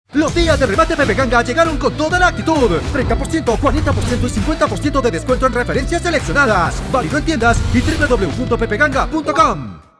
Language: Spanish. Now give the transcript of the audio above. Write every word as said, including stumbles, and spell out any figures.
Los días de remate Pepe Ganga llegaron con toda la actitud. treinta por ciento, cuarenta por ciento y cincuenta por ciento de descuento en referencias seleccionadas. Válido en tiendas y doble u doble u doble u punto pepe ganga punto com.